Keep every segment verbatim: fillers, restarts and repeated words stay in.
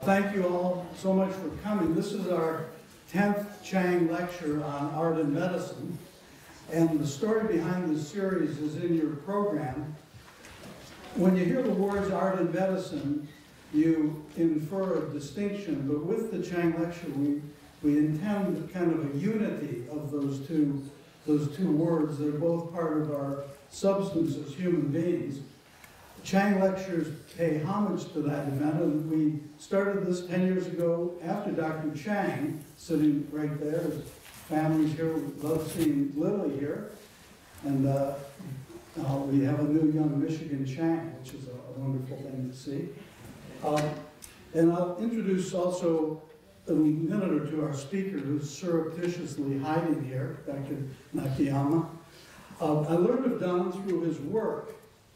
thank you all so much for coming. This is our tenth Chang lecture on art and medicine. And the story behind this series is in your program. When you hear the words art and medicine, you infer a distinction, but with the Chang lecture, we, we intend kind of a unity of those two, those two words. They're both part of our substance as human beings. Chang lectures pay homage to that event, and we started this ten years ago after Doctor Chang, sitting right there. His family's here. We love seeing Lily here. And uh, uh, we have a new young Michigan Chang, which is a, a wonderful thing to see. Um, and I'll introduce also in a minute or two our speaker, who's surreptitiously hiding here, Doctor Nakayama. Uh, I learned of Don through his work,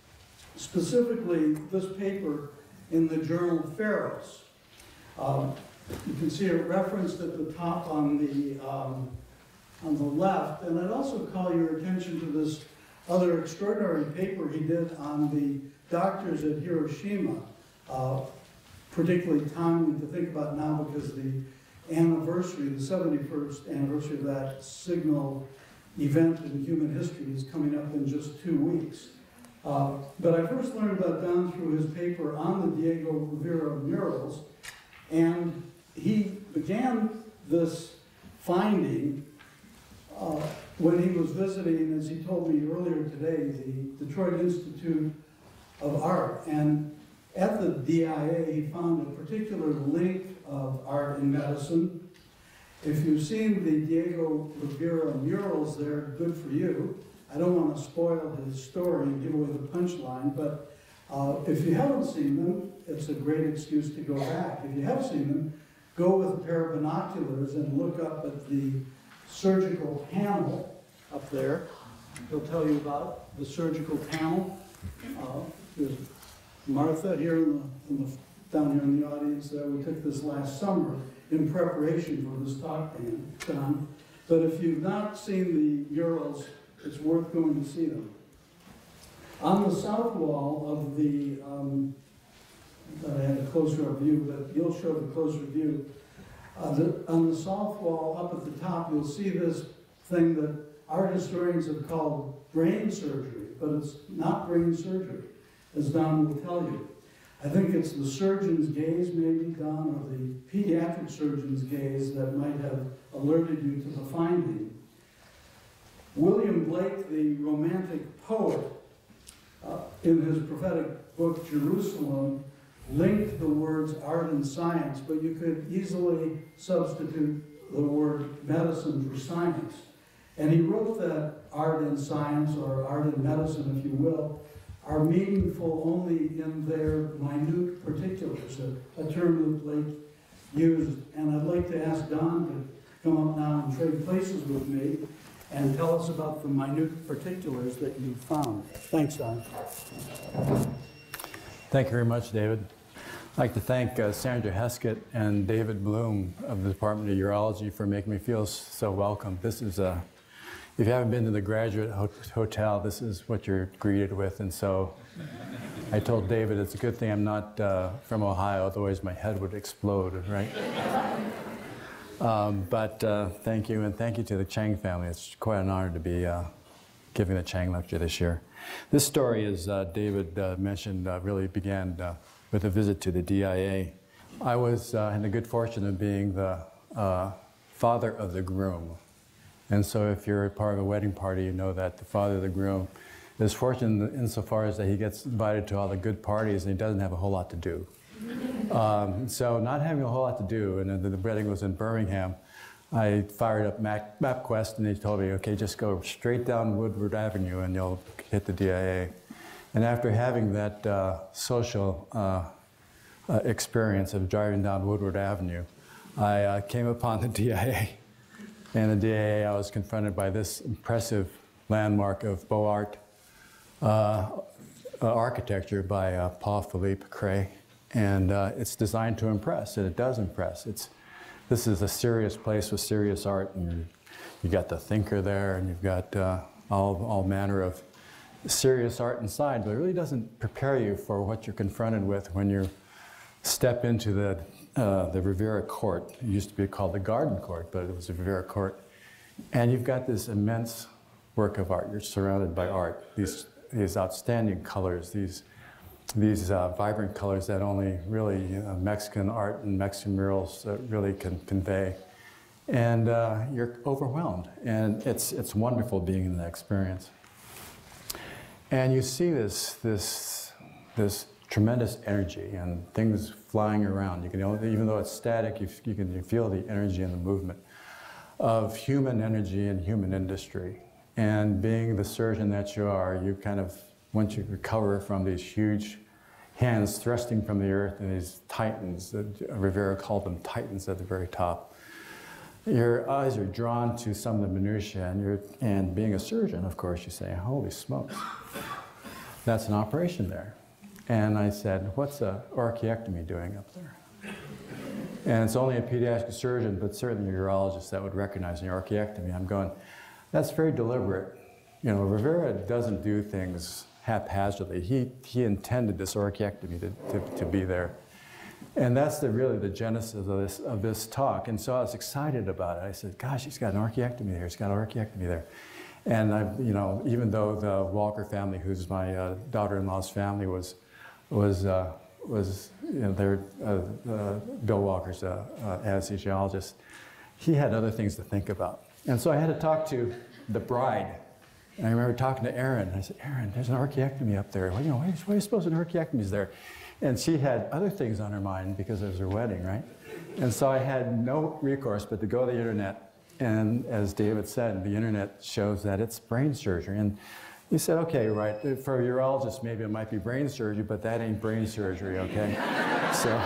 specifically this paper in the journal Pharos. Um, you can see it referenced at the top on the, um, on the left, and I'd also call your attention to this other extraordinary paper he did on the doctors at Hiroshima, uh, particularly timely to think about now because the anniversary, the seventy-first anniversary of that signal event in human history is coming up in just two weeks. Uh, but I first learned about Don through his paper on the Diego Rivera murals, and he began this finding uh, when he was visiting, as he told me earlier today, the Detroit Institute of Art. And at the D I A, he found a particular link of art and medicine. If you've seen the Diego Rivera murals, they're good for you. I don't want to spoil his story and give away the punchline, but uh, if you haven't seen them, it's a great excuse to go back. If you have seen them, go with a pair of binoculars and look up at the surgical panel up there. He'll tell you about the surgical panel. Uh, there's Martha here in the, in the, down here in the audience there. We took this last summer in preparation for this talk, Don. But if you've not seen the murals, it's worth going to see them. On the south wall of the, um, I had a closer view, but you'll show the closer view. Uh, the, on the south wall, up at the top, you'll see this thing that art historians have called brain surgery, but it's not brain surgery, as Don will tell you. I think it's the surgeon's gaze, maybe, Don, or the pediatric surgeon's gaze that might have alerted you to the finding. William Blake, the Romantic poet, uh, in his prophetic book, Jerusalem, linked the words art and science, but you could easily substitute the word medicine for science. And he wrote that art and science, or art and medicine, if you will, are meaningful only in their minute particulars, a, a term that Blake used. And I'd like to ask Don to come up now and trade places with me and tell us about the minute particulars that you found. Thanks, Don. Thank you very much, David. I'd like to thank uh, Sandra Heskett and David Bloom of the Department of Urology for making me feel so welcome. This is a, if you haven't been to the Graduate ho Hotel, this is what you're greeted with. And so I told David it's a good thing I'm not uh, from Ohio, otherwise my head would explode, right? Um, but uh, thank you, and thank you to the Chang family. It's quite an honor to be uh, giving the Chang lecture this year. This story, as uh, David uh, mentioned, uh, really began uh, with a visit to the D I A. I was uh, in the good fortune of being the uh, father of the groom. And so if you're a part of a wedding party, you know that the father of the groom is fortunate insofar as that he gets invited to all the good parties and he doesn't have a whole lot to do. Um, so not having a whole lot to do, and the, the wedding was in Birmingham, I fired up Mac, MapQuest and they told me, okay, just go straight down Woodward Avenue and you'll hit the D I A. And after having that uh, social uh, uh, experience of driving down Woodward Avenue, I uh, came upon the D I A. And the D I A, I was confronted by this impressive landmark of Beaux Art uh, uh, architecture by uh, Paul Philippe Cray. And uh, it's designed to impress, and it does impress. It's, this is a serious place with serious art, and you got the thinker there, and you've got uh, all, all manner of serious art inside, but it really doesn't prepare you for what you're confronted with when you step into the uh, the Rivera Court. It used to be called the Garden Court, but it was the Rivera Court. And you've got this immense work of art. You're surrounded by art, these, these outstanding colors, these, these uh, vibrant colors that only really uh, Mexican art and Mexican murals uh, really can convey. And uh, you're overwhelmed. And it's, it's wonderful being in that experience. And you see this, this, this tremendous energy and things flying around. You can, even though it's static, you, you can you feel the energy and the movement of human energy and human industry. And being the surgeon that you are, you kind of, once you recover from these huge hands thrusting from the earth and these titans, that Rivera called them titans at the very top, your eyes are drawn to some of the minutiae, and, you're, and being a surgeon, of course, you say, holy smokes, that's an operation there. And I said, what's an orchiectomy doing up there? And it's only a pediatric surgeon, but certainly a urologist that would recognize an orchiectomy. I'm going, that's very deliberate. You know, Rivera doesn't do things haphazardly. He, he intended this orchiectomy to, to, to be there. And that's the, really the genesis of this, of this talk. And so I was excited about it. I said, gosh, he's got an orchiectomy there. He's got an orchiectomy there. And I, you know, even though the Walker family, who's my uh, daughter-in-law's family, was, was, uh, was, you know, they're, uh, uh, Bill Walker's uh, uh, anesthesiologist, he had other things to think about. And so I had to talk to the bride. And I remember talking to Erin. I said, Erin, there's an orchiectomy up there. Well, you know, why, why do you suppose an orchiectomy is there? And she had other things on her mind because it was her wedding, right? And so I had no recourse but to go to the internet. And as David said, the internet shows that it's brain surgery. And he said, okay, right, for a urologist, maybe it might be brain surgery, but that ain't brain surgery, okay? so,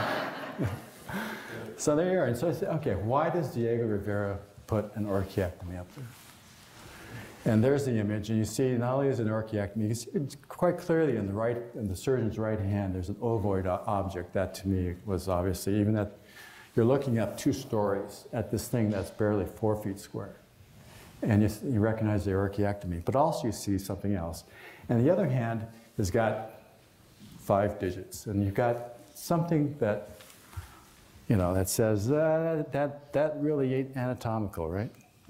so there you are. And so I said, okay, why does Diego Rivera put an orchiectomy up there? And there's the image, and you see not only is it an orchiectomy, you see it quite clearly in the right, in the surgeon's right hand, there's an ovoid object. That to me was obviously, even that you're looking up two stories at this thing that's barely four feet square. And you, you recognize the orchiectomy, but also you see something else. And the other hand has got five digits, and you've got something that, you know, that says, uh, that, that really ain't anatomical, right?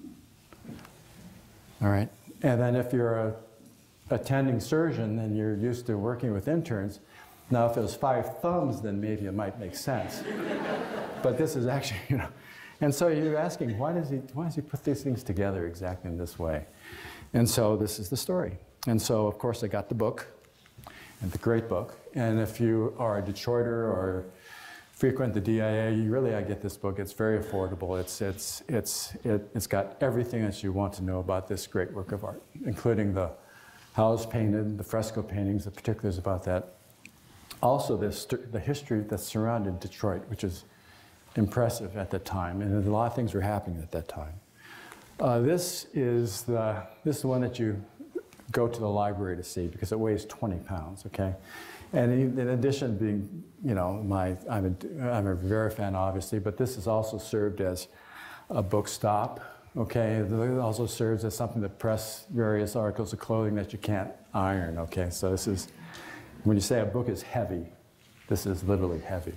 All right, and then if you're a attending surgeon and you're used to working with interns, now if it was five thumbs, then maybe it might make sense. But this is actually, you know, and so you're asking, why does he, why does he put these things together exactly in this way? And so this is the story. And so, of course, I got the book, and the great book. And if you are a Detroiter or frequent the D I A, you really, I get this book. It's very affordable. It's, it's, it's, it, it's got everything that you want to know about this great work of art, including the how it's painted, the fresco paintings, the particulars about that. Also, this, the history that surrounded Detroit, which is impressive at the time, and a lot of things were happening at that time. Uh, this is the this is the one that you go to the library to see because it weighs twenty pounds. Okay. And in addition, being, you know, my, I'm a, I'm a Rivera fan, obviously, but this has also served as a book stop, okay? It also serves as something to press various articles of clothing that you can't iron, okay? So this is, when you say a book is heavy, this is literally heavy.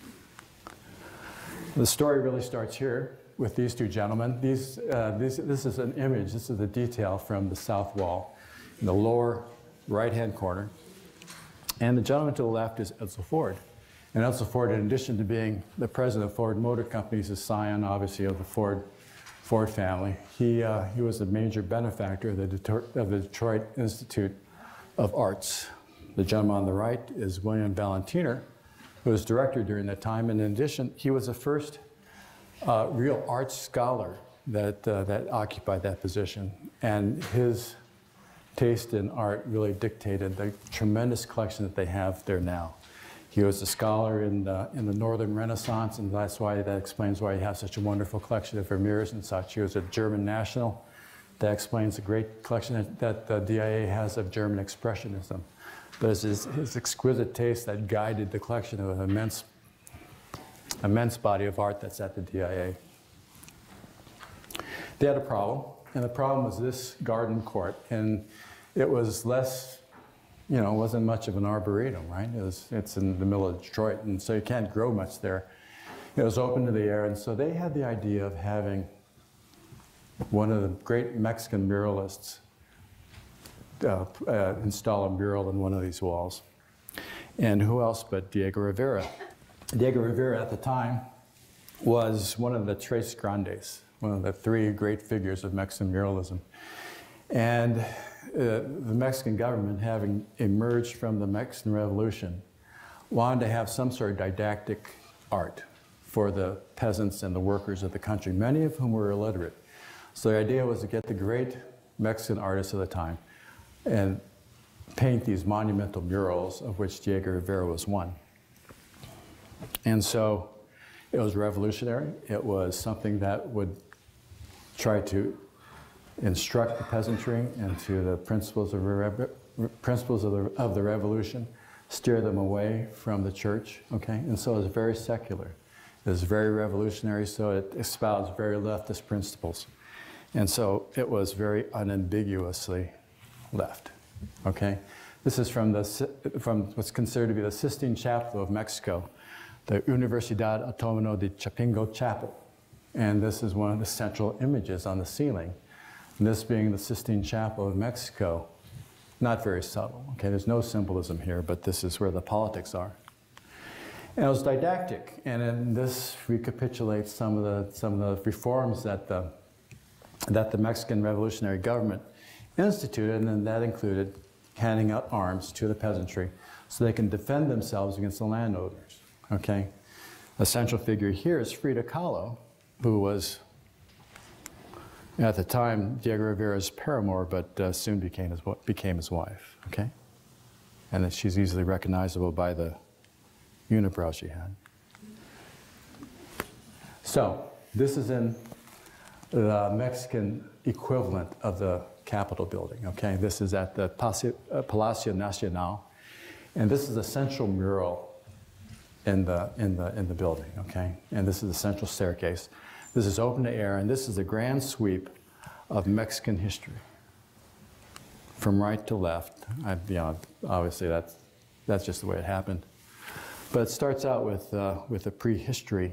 The story really starts here with these two gentlemen. These, uh, these, this is an image, this is a detail from the south wall in the lower right-hand corner. And the gentleman to the left is Edsel Ford. And Edsel Ford, in addition to being the president of Ford Motor Company, is a scion, obviously, of the Ford, Ford family. He, uh, he was a major benefactor of the, Detroit, of the Detroit Institute of Arts. The gentleman on the right is William Valentiner, who was director during that time. And in addition, he was the first uh, real arts scholar that, uh, that occupied that position. And his taste in art really dictated the tremendous collection that they have there now. He was a scholar in the, in the Northern Renaissance, and that's why that explains why he has such a wonderful collection of Vermeers and such. He was a German national. That explains the great collection that, that the D I A has of German Expressionism. But it's his, his exquisite taste that guided the collection of an immense, immense body of art that's at the D I A. They had a problem. And the problem was this garden court, and it was less, you know, it wasn't much of an arboretum, right? It was, it's in the middle of Detroit, and so you can't grow much there. It was open to the air, and so they had the idea of having one of the great Mexican muralists uh, uh, install a mural in one of these walls. And who else but Diego Rivera? Diego Rivera at the time was one of the Tres Grandes, one of the three great figures of Mexican muralism. And uh, the Mexican government, having emerged from the Mexican Revolution, wanted to have some sort of didactic art for the peasants and the workers of the country, many of whom were illiterate. So the idea was to get the great Mexican artists of the time and paint these monumental murals, of which Diego Rivera was one. And so it was revolutionary. It was something that would try to instruct the peasantry into the principles of, the principles of, the, of the revolution, steer them away from the church, okay? And so it was very secular. It was very revolutionary, so it espoused very leftist principles. And so it was very unambiguously left, okay? This is from, the, from what's considered to be the Sistine Chapel of Mexico, the Universidad Autónoma de Chapingo Chapel. And this is one of the central images on the ceiling. And this being the Sistine Chapel of Mexico, not very subtle, okay? There's no symbolism here, but this is where the politics are. And it was didactic, and in this recapitulates some of the, some of the reforms that the, that the Mexican revolutionary government instituted, and then that included handing out arms to the peasantry so they can defend themselves against the landowners, okay? The central figure here is Frida Kahlo, who was, at the time, Diego Rivera's paramour, but uh, soon became his, became his wife, okay? And that she's easily recognizable by the unibrow she had. So, this is in the Mexican equivalent of the Capitol building, okay? This is at the Palacio Nacional, and this is a central mural in the, in the, in the building, okay? And this is the central staircase. This is open to air, and this is a grand sweep of Mexican history, from right to left. I, you know, obviously that's, that's just the way it happened. But it starts out with, uh, with a prehistory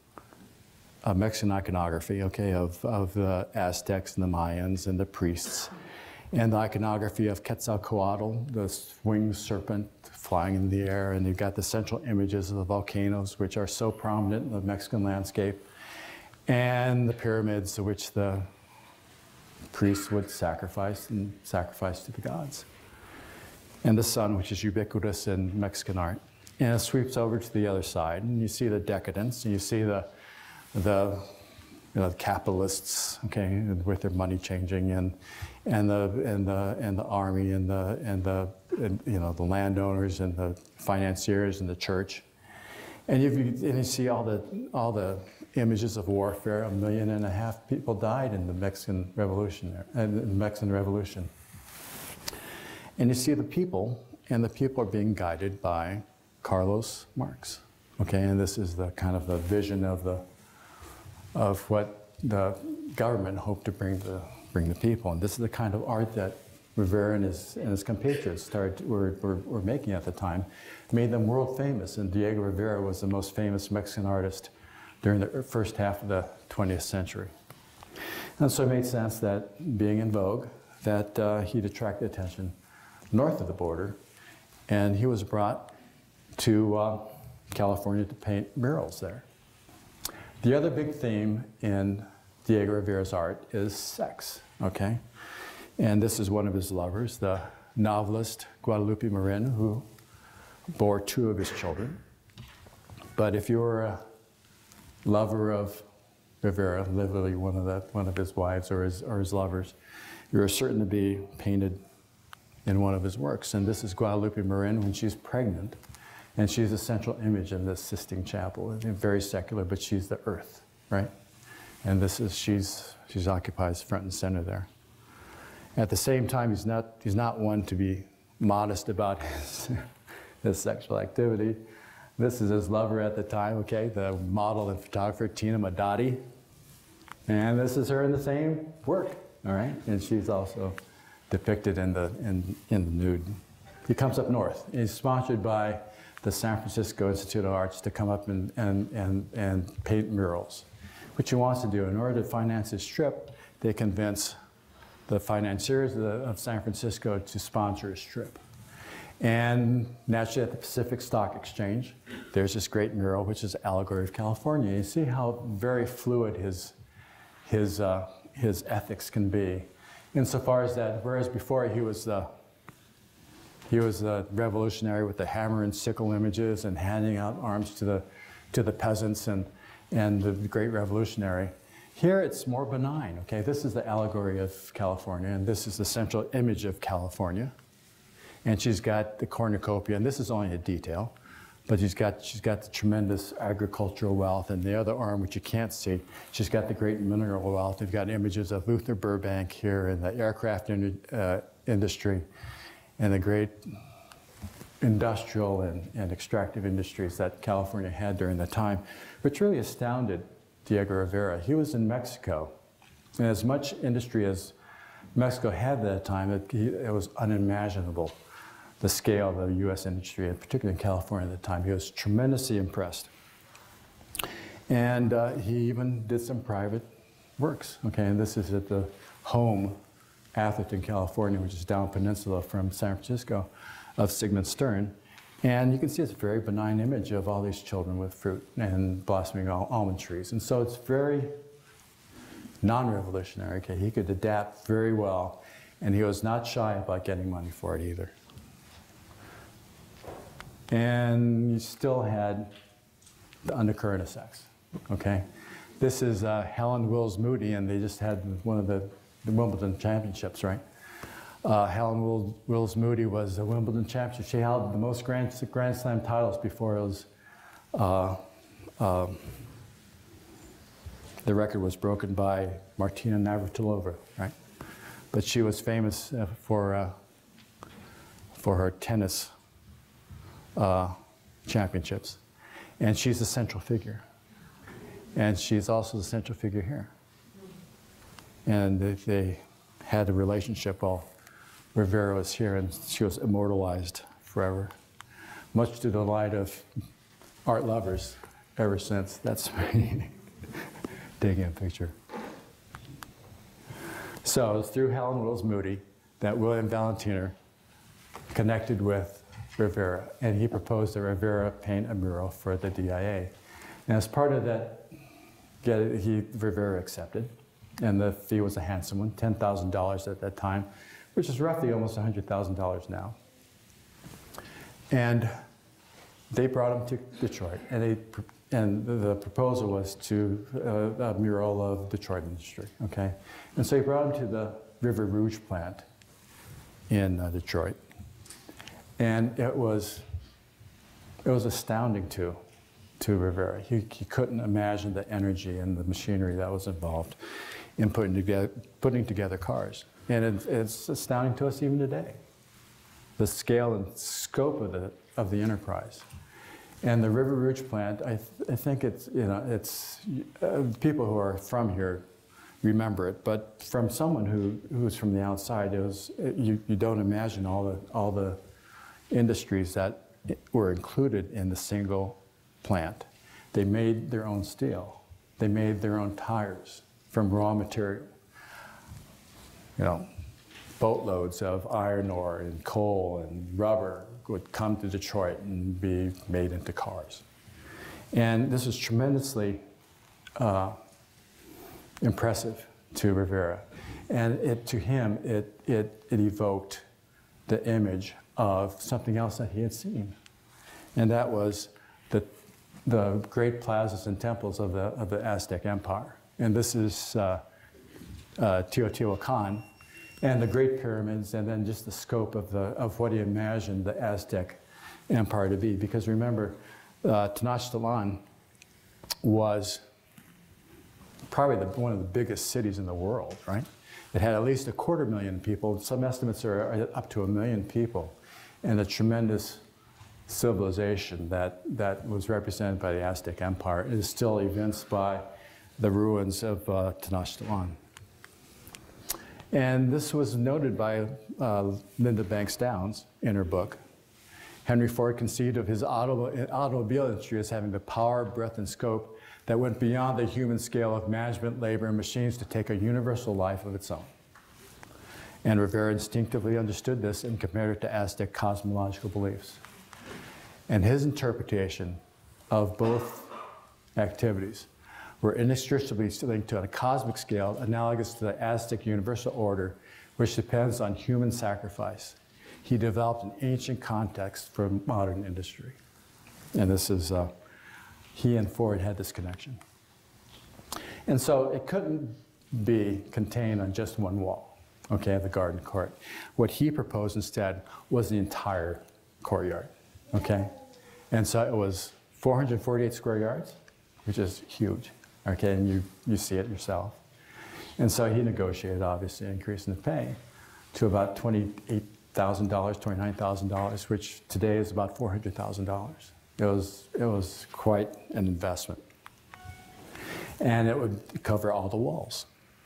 of Mexican iconography, okay, of, of the Aztecs and the Mayans and the priests, and the iconography of Quetzalcoatl, the winged serpent flying in the air, and you've got the central images of the volcanoes, which are so prominent in the Mexican landscape, and the pyramids to which the priests would sacrifice and sacrifice to the gods, and the sun, which is ubiquitous in Mexican art. And it sweeps over to the other side, and you see the decadence, and you see the, the, you know, the capitalists, okay, with their money changing, and and the and the and the army, and the and the and, you know, the landowners and the financiers and the church, and you and you see all the all the images of warfare. A million and a half people died in the Mexican Revolution, there, in the Mexican Revolution, and you see the people, and the people are being guided by Carlos Marx, okay, and this is the kind of the vision of the of what the government hoped to bring the bring the people, and this is the kind of art that Rivera and his and his compatriots started were, were were making at the time, made them world famous, and Diego Rivera was the most famous Mexican artist during the first half of the twentieth century, and so it made sense that being in vogue, that uh, he'd attract attention north of the border, and he was brought to uh, California to paint murals there. The other big theme in Diego Rivera's art is sex, okay? And this is one of his lovers, the novelist Guadalupe Marin, who bore two of his children. But if you're a lover of Rivera, literally one of, the, one of his wives or his, or his lovers, you're certain to be painted in one of his works. And this is Guadalupe Marin when she's pregnant. And she's the central image in this Sistine Chapel. Very secular, but she's the earth, right? And this is, she's, she's occupies front and center there. At the same time, he's not, he's not one to be modest about his, his sexual activity. This is his lover at the time, okay? The model and photographer, Tina Madati. And this is her in the same work, all right? And she's also depicted in the, in, in the nude. He comes up north. He's sponsored by the San Francisco Institute of Arts to come up and, and, and, and paint murals, which he wants to do. In order to finance his trip, they convince the financiers of, the, of San Francisco to sponsor his trip. And naturally at the Pacific Stock Exchange, there's this great mural, which is Allegory of California. You see how very fluid his, his, uh, his ethics can be. Insofar as that, whereas before he was the, he was a revolutionary with the hammer and sickle images and handing out arms to the, to the peasants and, and the great revolutionary. Here it's more benign, okay? This is the allegory of California, and this is the central image of California. And she's got the cornucopia, and this is only a detail, but she's got, she's got the tremendous agricultural wealth, and the other arm, which you can't see, she's got the great mineral wealth. They've got images of Luther Burbank here and the aircraft in, uh, industry and the great industrial and, and extractive industries that California had during the time, which really astounded Diego Rivera. He was in Mexico, and as much industry as Mexico had at that time, it, it was unimaginable, the scale of the U S industry, and particularly in California at the time. He was tremendously impressed. And uh, he even did some private works, okay? And this is at the home, Atherton, California, which is down peninsula from San Francisco, of Sigmund Stern. And you can see it's a very benign image of all these children with fruit and blossoming al almond trees. And so it's very non-revolutionary, okay? He could adapt very well, and he was not shy about getting money for it either. And you still had the undercurrent of sex, okay? This is uh, Helen Wills Moody, and they just had one of the, the Wimbledon championships, right? Uh, Helen Wills, Wills Moody was a Wimbledon champion. She held the most Grand, Grand Slam titles before it was, uh, uh, the record was broken by Martina Navratilova, right? But she was famous uh, for, uh, for her tennis uh, championships. And she's the central figure. And she's also the central figure here. And they, they had a relationship while Rivera was here, and she was immortalized forever, much to the delight of art lovers ever since. That's me taking a picture. So it's through Helen Wills Moody that William Valentiner connected with Rivera, and he proposed that Rivera paint a mural for the D I A. And as part of that, he, Rivera accepted, and the fee was a handsome one, ten thousand dollars at that time, which is roughly almost one hundred thousand dollars now. And they brought him to Detroit, and, they, and the proposal was to uh, a mural of Detroit industry, okay? And so he brought him to the River Rouge plant in uh, Detroit. And it was, it was astounding to, to Rivera. He, he couldn't imagine the energy and the machinery that was involved in putting together, putting together cars. And it, it's astounding to us even today, the scale and scope of the, of the enterprise. And the River Rouge plant, I, th I think it's, you know, it's, uh, people who are from here remember it, but from someone who, who's from the outside, it was, it, you, you don't imagine all the, all the industries that were included in the single plant. They made their own steel. They made their own tires from raw material. You know, boatloads of iron ore and coal and rubber would come to Detroit and be made into cars. And this was tremendously uh, impressive to Rivera. And it, to him, it, it, it evoked the image of something else that he had seen. And that was the, the great plazas and temples of the, of the Aztec Empire. And this is uh, uh, Teotihuacan, and the Great Pyramids, and then just the scope of, the, of what he imagined the Aztec Empire to be. Because remember, uh, Tenochtitlan was probably the, one of the biggest cities in the world, right? It had at least a quarter million people. Some estimates are up to a million people, and a tremendous civilization that, that was represented by the Aztec Empire is still evinced by the ruins of uh, Tenochtitlan. And this was noted by uh, Linda Banks Downs in her book. Henry Ford conceived of his auto, automobile industry as having the power, breadth, and scope that went beyond the human scale of management, labor, and machines to take a universal life of its own. And Rivera instinctively understood this and compared it to Aztec cosmological beliefs. And his interpretation of both activities were inextricably linked to a cosmic scale analogous to the Aztec universal order, which depends on human sacrifice. He developed an ancient context for modern industry. And this is, uh, he and Ford had this connection. And so it couldn't be contained on just one wall, okay, the garden court. What he proposed instead was the entire courtyard, okay? And so it was four hundred forty-eight square yards, which is huge, okay, and you, you see it yourself. And so he negotiated, obviously, increasing the pay to about twenty-eight thousand dollars, twenty-nine thousand dollars, which today is about four hundred thousand dollars. It was, it was quite an investment. And it would cover all the walls.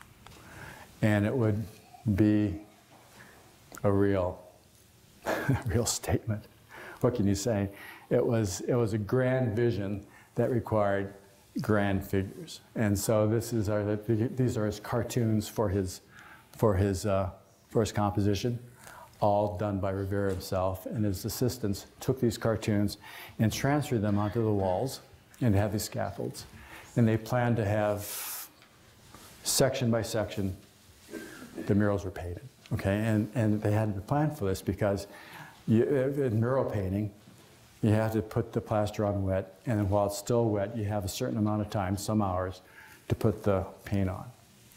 And it would be a real, a real statement. What can you say? It was, it was a grand vision that required grand figures. And so this is our, these are his cartoons for his, for his, uh, for his composition, all done by Rivera himself, and his assistants took these cartoons and transferred them onto the walls and have these scaffolds. And they planned to have, section by section, the murals were painted, okay? And, and they had to plan for this because you, in mural painting, you have to put the plaster on wet, and then while it's still wet, you have a certain amount of time, some hours, to put the paint on.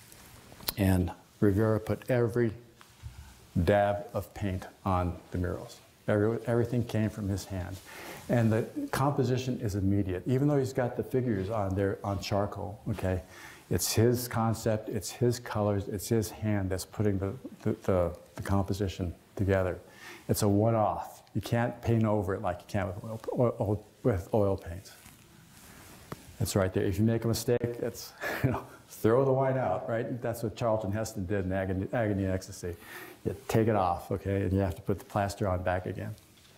And Rivera put every dab of paint on the murals. Every, everything came from his hand. And the composition is immediate. Even though he's got the figures on there on charcoal, okay, it's his concept, it's his colors, it's his hand that's putting the, the, the, the composition together. It's a one-off. You can't paint over it like you can with oil, oil, with oil paints. It's right there. If you make a mistake, it's, you know, throw the wine out, right? That's what Charlton Heston did in Agony, Agony and Ecstasy. You take it off, okay, and you have to put the plaster on back again.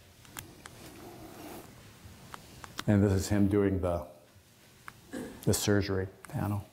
And this is him doing the, the surgery panel.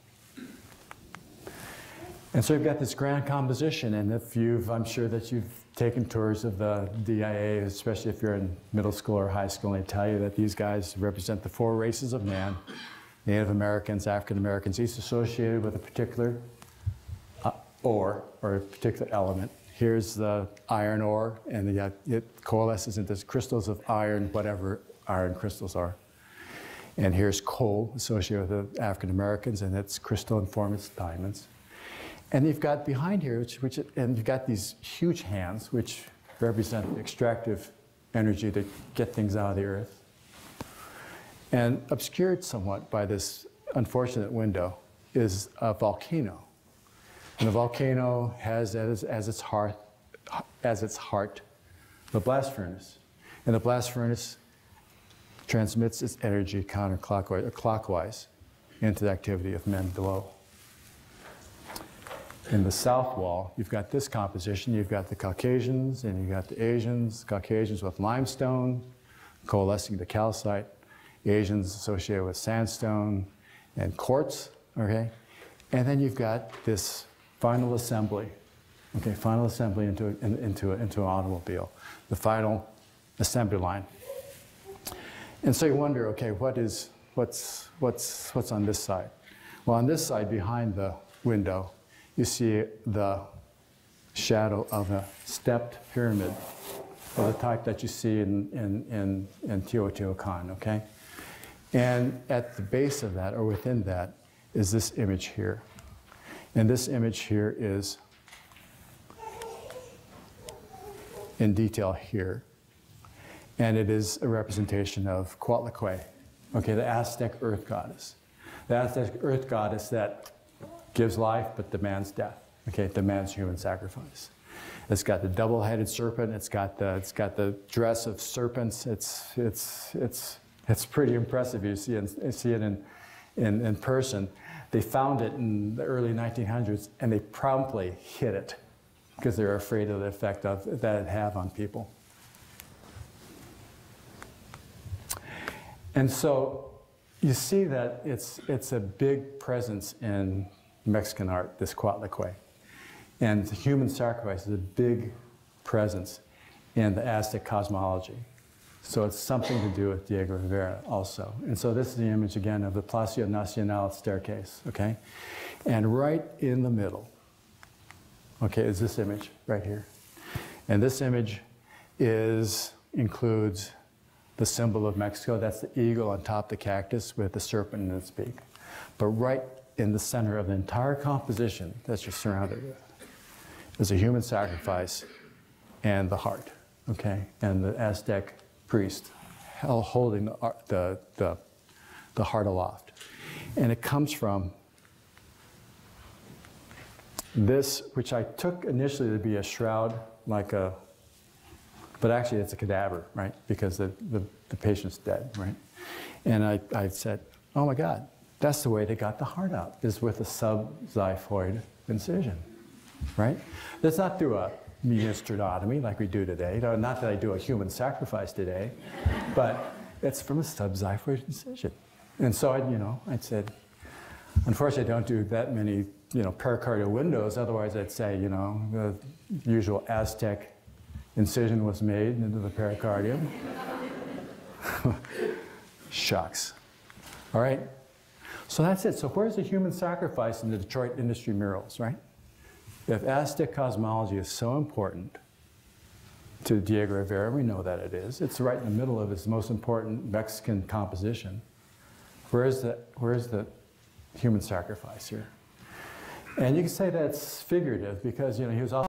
And so you've got this grand composition, and if you've, I'm sure that you've taken tours of the D I A, especially if you're in middle school or high school, and they tell you that these guys represent the four races of man, Native Americans, African Americans, each associated with a particular uh, ore or a particular element. Here's the iron ore, and the, uh, it coalesces into crystals of iron, whatever iron crystals are. And here's coal associated with the African Americans, and it's crystalline form, it's diamonds. And you've got behind here, which, which, and you've got these huge hands, which represent the extractive energy to get things out of the earth. And obscured somewhat by this unfortunate window is a volcano. And the volcano has as, as, its heart, as its heart the blast furnace. And the blast furnace transmits its energy counterclockwise or clockwise into the activity of men below. In the south wall, you've got this composition. You've got the Caucasians, and you've got the Asians, Caucasians with limestone, coalescing to calcite, Asians associated with sandstone and quartz, okay? And then you've got this final assembly, okay, final assembly into, in, into, into an automobile, the final assembly line. And so you wonder, okay, what is, what's, what's, what's on this side? Well, on this side, behind the window, you see the shadow of a stepped pyramid of the type that you see in, in, in, in Teotihuacan, okay? And at the base of that, or within that, is this image here. And this image here is in detail here. And it is a representation of Coatlicue, okay, the Aztec earth goddess. The Aztec earth goddess that gives life but demands death, okay, demands human sacrifice. It's got the double-headed serpent, it's got the, it's got the dress of serpents, it's, it's, it's, it's pretty impressive. You see it, you see it in, in, in person. They found it in the early nineteen hundreds, and they promptly hid it because they were afraid of the effect of, that it had on people. And so you see that it's, it's a big presence in Mexican art, this Coatlicue. And human sacrifice is a big presence in the Aztec cosmology. So it's something to do with Diego Rivera also. And so this is the image again of the Palacio Nacional staircase, okay? And right in the middle, okay, is this image right here. And this image is, includes the symbol of Mexico. That's the eagle on top of the cactus with the serpent in its beak. But right in the center of the entire composition that you're surrounded with is a human sacrifice and the heart, okay? And the Aztec priest holding the, the, the, the heart aloft. And it comes from this, which I took initially to be a shroud, like a, but actually it's a cadaver, right? Because the, the, the patient's dead, right? And I, I said, oh my God, that's the way they got the heart out, is with a subxiphoid incision, right? That's not through a meniscectomy like we do today. Not that I do a human sacrifice today, but it's from a subxiphoid incision. And so I, you know, I said, unfortunately, I don't do that many, you know, pericardial windows. Otherwise, I'd say, you know, the usual Aztec incision was made into the pericardium. Shucks. All right. So that's it. So where's the human sacrifice in the Detroit industry murals, right? If Aztec cosmology is so important to Diego Rivera, we know that it is. It's right in the middle of his most important Mexican composition. Where's the, where's the human sacrifice here? And you can say that's figurative because, you know, he was also